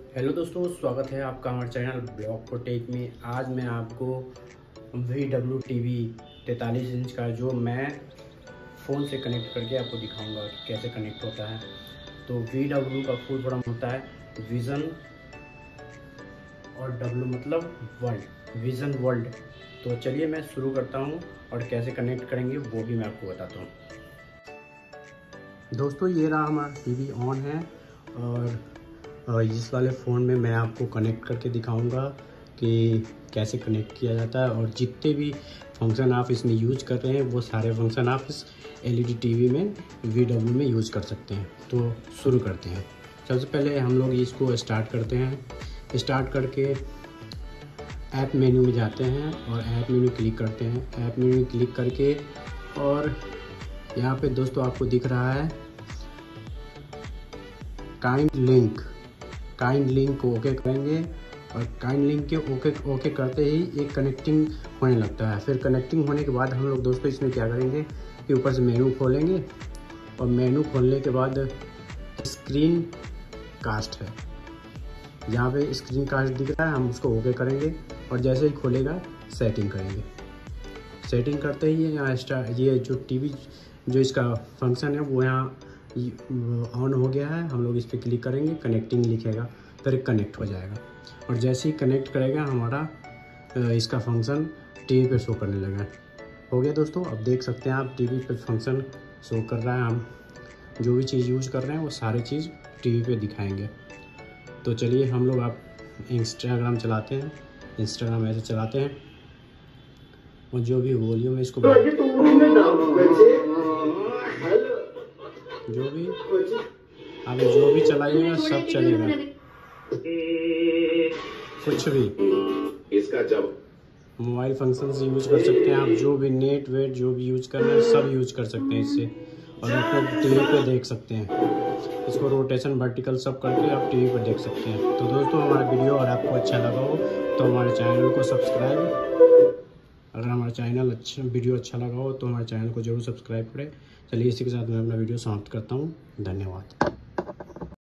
Hello दोस्तों, स्वागत है आपका हमारे चैनल ब्लॉग फॉर टेक में। आज मैं आपको VW TV 43 इंच का जो मैं फ़ोन से कनेक्ट करके आपको दिखाऊंगा कि कैसे कनेक्ट होता है। तो VW का फुल फॉर्म होता है विज़न और W मतलब वर्ल्ड, विज़न वर्ल्ड। तो चलिए मैं शुरू करता हूँ और कैसे कनेक्ट करेंगे वो भी मैं आपको बताता हूँ। दोस्तों ये रहा हमारा TV ऑन है और इस वाले फ़ोन में मैं आपको कनेक्ट करके दिखाऊंगा कि कैसे कनेक्ट किया जाता है, और जितने भी फंक्शन आप इसमें यूज कर रहे हैं वो सारे फंक्शन आप इस LED TV में VW में यूज कर सकते हैं। तो शुरू करते हैं। सबसे पहले हम लोग इसको स्टार्ट करते हैं। स्टार्ट करके ऐप मेन्यू में जाते हैं और ऐप मेन्यू क्लिक करते हैं। ऐप मेन्यू क्लिक करके और यहाँ पे दोस्तों आपको दिख रहा है काइंड लिंक को ओके करेंगे, और काइंड लिंक के ओके करते ही एक कनेक्टिंग होने लगता है। फिर कनेक्टिंग होने के बाद हम लोग दोस्तों इसमें क्या करेंगे कि ऊपर से मेनू खोलेंगे, और मेनू खोलने के बाद स्क्रीन कास्ट है, यहाँ पे स्क्रीन कास्ट दिख रहा है, हम उसको ओके करेंगे और जैसे ही खोलेगा सेटिंग करेंगे। सेटिंग करते ही यहाँ ये जो टीवी जो इसका फंक्शन है वो यहाँ ऑन हो गया है। हम लोग इस पर क्लिक करेंगे, कनेक्टिंग लिखेगा, फिर कनेक्ट हो जाएगा। और जैसे ही कनेक्ट करेगा हमारा इसका फंक्शन टीवी पे शो करने लगा। हो गया दोस्तों, अब देख सकते हैं आप टीवी पे फंक्शन शो कर रहा है। हम जो भी चीज़ यूज़ कर रहे हैं वो सारी चीज़ टीवी पे दिखाएंगे। तो चलिए हम लोग आप इंस्टाग्राम चलाते हैं, इंस्टाग्राम ऐसे चलाते हैं और जो भी वॉल्यूम है इसको जो भी चलाइएगा सब चलेगा, कुछ भी इसका जब मोबाइल फंक्शन से यूज कर सकते हैं आप। जो भी नेट वेट जो भी यूज कर रहे हैं सब यूज कर सकते हैं इससे, और आपको टीवी पे देख सकते हैं। इसको रोटेशन वर्टिकल सब करके आप टीवी पर देख सकते हैं। तो दोस्तों हमारा वीडियो और आपको अच्छा लगा हो तो हमारे चैनल को सब्सक्राइब, अगर हमारा चैनल वीडियो अच्छा लगा हो तो हमारे चैनल को जरूर सब्सक्राइब करें। चलिए इसी के साथ मैं अपना वीडियो समाप्त करता हूँ। धन्यवाद।